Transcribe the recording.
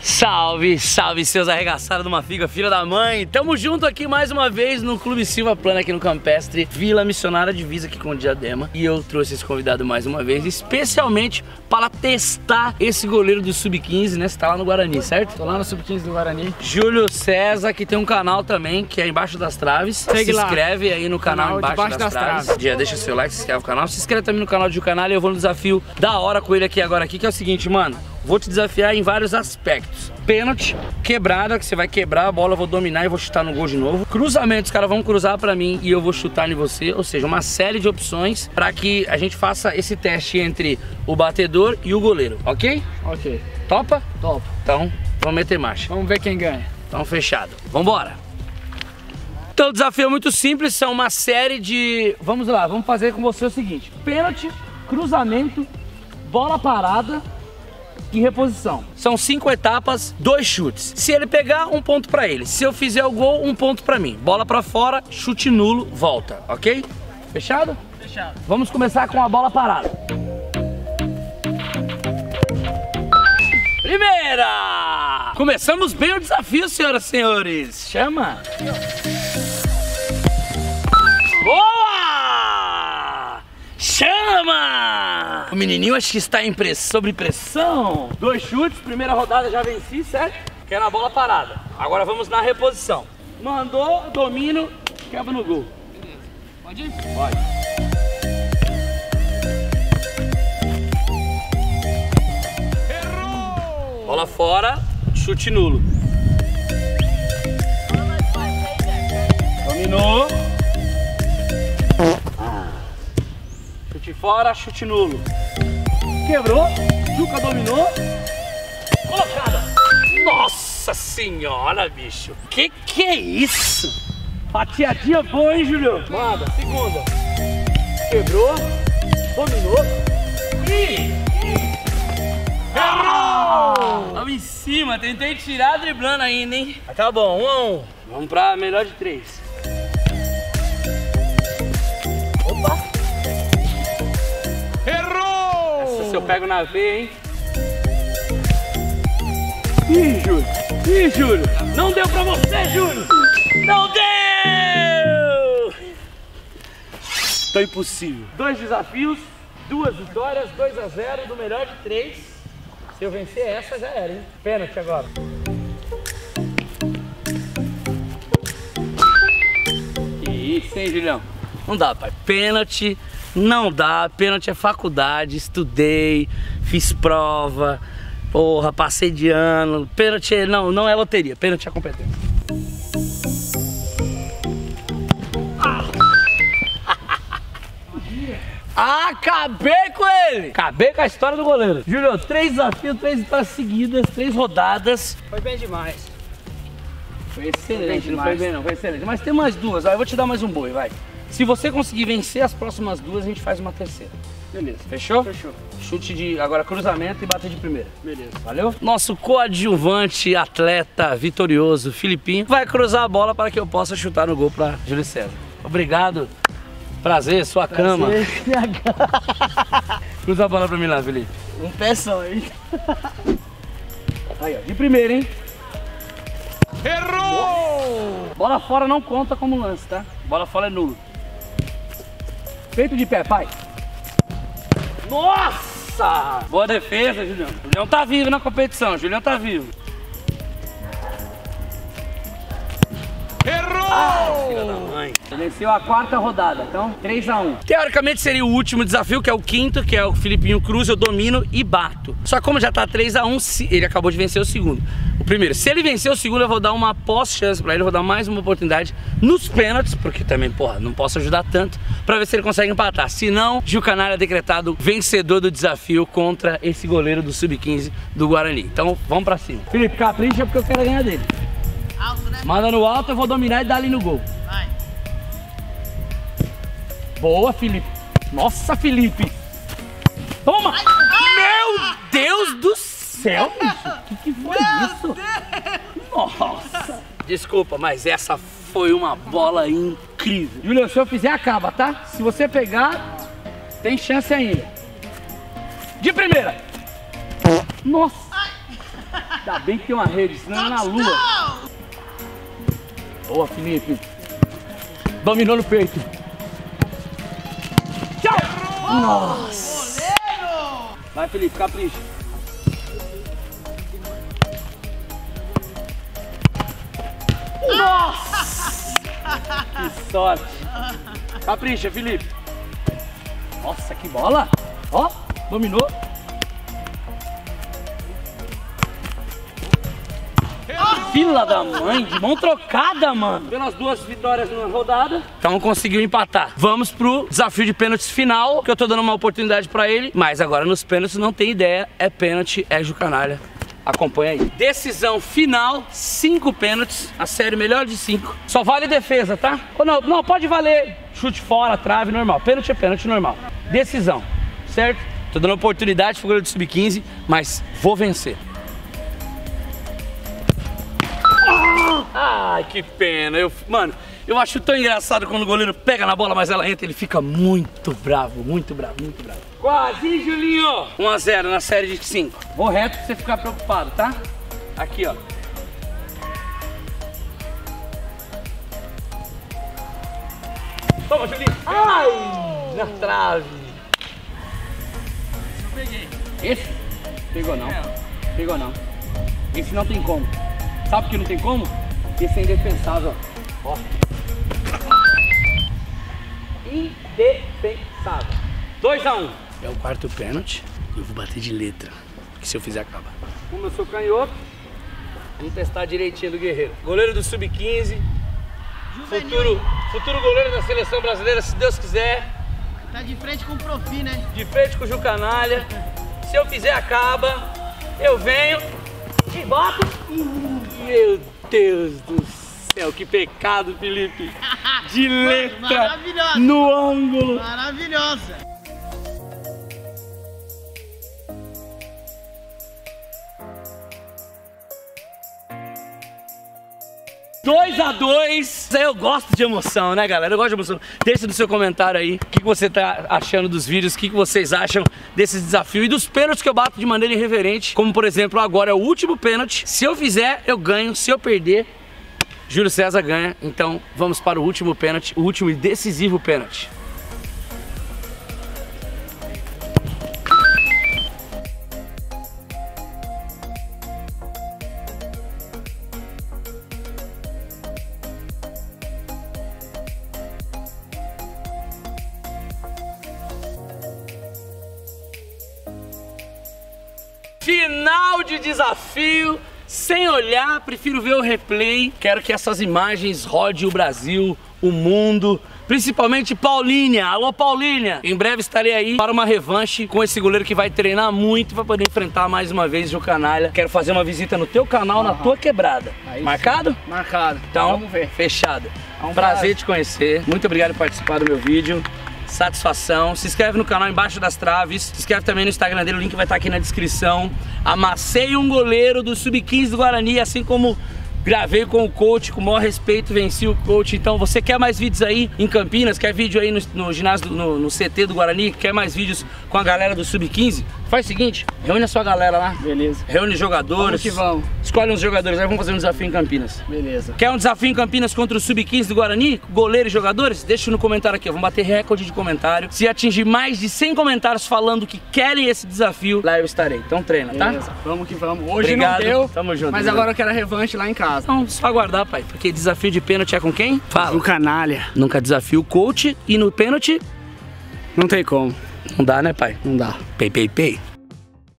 Salve, salve seus arregaçados de uma figa, filha da mãe. Tamo junto aqui mais uma vez no Clube Silva Plana aqui no Campestre, Vila Missionária Divisa aqui com o Diadema. E eu trouxe esse convidado mais uma vez, especialmente para testar esse goleiro do Sub-15, né? Você tá lá no Guarani, certo? Tô lá no Sub-15 do Guarani. Júlio César, que tem um canal também, que é Embaixo das Traves. Segue lá. Se inscreve aí no canal Embaixo das Traves. Já deixa seu like, se inscreve no canal. Se inscreve também no canal do Canal e eu vou no desafio da hora com ele aqui agora, que é o seguinte, mano. Vou te desafiar em vários aspectos. Pênalti, quebrada, que você vai quebrar a bola, eu vou dominar e vou chutar no gol de novo. Cruzamento, os caras vão cruzar pra mim e eu vou chutar em você. Ou seja, uma série de opções pra que a gente faça esse teste entre o batedor e o goleiro, ok? Ok. Topa? Top. Então, vamos meter marcha. Vamos ver quem ganha. Então, fechado. Vambora! Então, o desafio é muito simples, são uma série de... Vamos lá, vamos fazer com você o seguinte. Pênalti, cruzamento, bola parada e reposição. São 5 etapas, 2 chutes. Se ele pegar, 1 ponto pra ele. Se eu fizer o gol, 1 ponto pra mim. Bola pra fora, chute nulo, volta, ok? Fechado? Fechado. Vamos começar com a bola parada. Primeira! Começamos bem o desafio, senhoras e senhores. Chama! Boa! Chama! O menininho acho que está sob pressão. 2 chutes, primeira rodada já venci, certo? Que é na bola parada. Agora vamos na reposição. Mandou, domino, quebra no gol. Beleza. Pode ir? Pode. Errou! Bola fora, chute nulo. Dominou. Chute fora, chute nulo. Quebrou, Juca dominou. Colocada. Nossa senhora, bicho. Que é isso? Fatiadinha boa, hein, Júlio? Manda, segunda. Quebrou, dominou. Errou! Vamos em cima, tentei tirar driblando ainda, hein? Tá bom, 1 a 1. Vamos pra melhor de 3. Opa! Errou! Essa se eu pego na veia, hein? Ih, Júlio! Ih, Júlio! Não deu pra você, Júlio! Não deu! Tá impossível. 2 desafios, 2 vitórias, 2 a 0 do melhor de 3. Se eu vencer essa, já era, hein? Pênalti agora. Isso, hein, Julião? Não dá, pai. Pênalti não dá. Pênalti é faculdade. Estudei, fiz prova. Porra, passei de ano. Pênalti não é loteria. Pênalti é competência. Acabei com ele! Acabei com a história do goleiro. Júlio, 3 desafios, 3 vitórias seguidas, 3 rodadas. Foi bem demais. Foi excelente, não foi bem não, foi excelente. Mas tem mais 2, eu vou te dar mais um boi, vai. Se você conseguir vencer as próximas 2, a gente faz uma terceira. Beleza. Fechou? Fechou. Chute de, agora cruzamento e bater de primeira. Beleza. Valeu? Nosso coadjuvante, atleta vitorioso, Filipinho, vai cruzar a bola para que eu possa chutar no gol para Júlio César. Obrigado. Prazer, sua cama. Cruza a bola pra mim lá, Felipe. Um pé só, hein? Aí, ó, de primeira, hein? Errou! Bola fora não conta como lance, tá? Bola fora é nulo. Feito de pé, pai. Nossa! Boa defesa, Julião. Julião tá vivo na competição, Julião tá vivo. Errou! Filha da mãe. Você venceu a 4ª rodada, então 3 a 1. Teoricamente seria o último desafio, que é o 5º, que é o Filipinho Cruz, eu domino e bato. Só que como já tá 3 a 1, ele acabou de vencer o segundo. O primeiro, se ele vencer o segundo, eu vou dar uma pós-chance pra ele, eu vou dar mais uma oportunidade nos pênaltis, porque também, porra, não posso ajudar tanto, pra ver se ele consegue empatar. Se não, Gil Canalha é decretado vencedor do desafio contra esse goleiro do Sub-15 do Guarani. Então, vamos pra cima. Felipe, capricha porque eu quero ganhar dele. Alto, né? Manda no alto, eu vou dominar e dar ali no gol. Vai. Boa, Felipe. Nossa, Felipe. Toma. Ai. Meu Deus do céu, bicho. Que foi isso? Nossa. Desculpa, mas essa foi uma bola incrível. Julião, se eu fizer, acaba, tá? Se você pegar, tem chance ainda. De primeira. Nossa. Ainda bem que tem uma rede, senão é na lua. Boa, Felipe. Dominou no peito. Tchau! Nossa! Vai, Felipe, capricha. Nossa! Que sorte! Capricha, Felipe. Nossa, que bola! Ó, dominou. Fila da mãe, de mão trocada, mano. Pelas 2 vitórias na rodada, então conseguiu empatar. Vamos pro desafio de pênaltis final, que eu tô dando uma oportunidade pra ele. Mas agora nos pênaltis não tem ideia, é pênalti, é Jucanalha. Acompanha aí. Decisão final, 5 pênaltis, a série melhor de 5. Só vale defesa, tá? Ou não, pode valer chute fora, trave, normal. Pênalti é pênalti normal. Decisão, certo? Tô dando oportunidade pro goleiro do Sub-15, mas vou vencer. Ai, que pena. Mano, eu acho tão engraçado quando o goleiro pega na bola, mas ela entra, ele fica muito bravo, muito bravo, muito bravo. Quase, Julinho! 1 a 0 na série de 5. Vou reto pra você ficar preocupado, tá? Aqui, ó. Toma, Julinho! Ai! Na trave! Eu peguei. Esse? Pegou não. Pegou não. Esse não tem como. Sabe por que não tem como? Esse é indefensável. Ó. Indefensável. 2 a 1. É o 4º pênalti. Eu vou bater de letra, porque se eu fizer acaba. Como eu sou canhoto, vamos testar direitinho do guerreiro. Goleiro do Sub-15. Futuro goleiro da seleção brasileira, se Deus quiser. Tá de frente com o Profi, né? De frente com o Jucanalha. Se eu fizer acaba. Eu venho e bato. Meu Deus do céu, que pecado, Felipe. De letra no ângulo. Maravilhosa. 2 a 2. Eu gosto de emoção, né, galera? Eu gosto de emoção. Deixa no seu comentário aí o que você tá achando dos vídeos, o que vocês acham desses desafios e dos pênaltis que eu bato de maneira irreverente. Como, por exemplo, agora é o último pênalti. Se eu fizer, eu ganho. Se eu perder, Júlio César ganha. Então, vamos para o último pênalti, o último e decisivo pênalti. Final de desafio, sem olhar, prefiro ver o replay. Quero que essas imagens rodem o Brasil, o mundo, principalmente Paulinha. Alô, Paulinha! Em breve estarei aí para uma revanche com esse goleiro que vai treinar muito para poder enfrentar mais uma vez o Jucanalha. Quero fazer uma visita no teu canal, na tua quebrada. Aí marcado? Sim. Marcado. Então, vamos ver. Fechado. Prazer te conhecer. Muito obrigado por participar do meu vídeo. Satisfação. Se inscreve no canal embaixo das traves. Se inscreve também no Instagram dele, o link vai estar aqui na descrição. Amassei um goleiro do Sub-15 do Guarani, assim como gravei com o coach, com o maior respeito, venci o coach. Então, você quer mais vídeos aí em Campinas? Quer vídeo aí no ginásio, no CT do Guarani? Quer mais vídeos com a galera do Sub-15? Faz o seguinte, reúne a sua galera lá. Beleza. Reúne jogadores. Vamos que vamos. Escolhe uns jogadores aí, vamos fazer um desafio em Campinas. Beleza. Quer um desafio em Campinas contra o Sub-15 do Guarani? Goleiro e jogadores? Deixa no comentário aqui, vamos bater recorde de comentário. Se atingir mais de 100 comentários falando que querem esse desafio, lá eu estarei. Então treina, tá? Beleza. Vamos que vamos. Hoje obrigado. não deu, tamo junto, mas agora eu quero a revanche lá em casa. Então, só aguardar, pai, porque desafio de pênalti é com quem? Fala. Jucanalha. Nunca desafio o coach e no pênalti não tem como. não dá, né, pai? Não dá. Pei.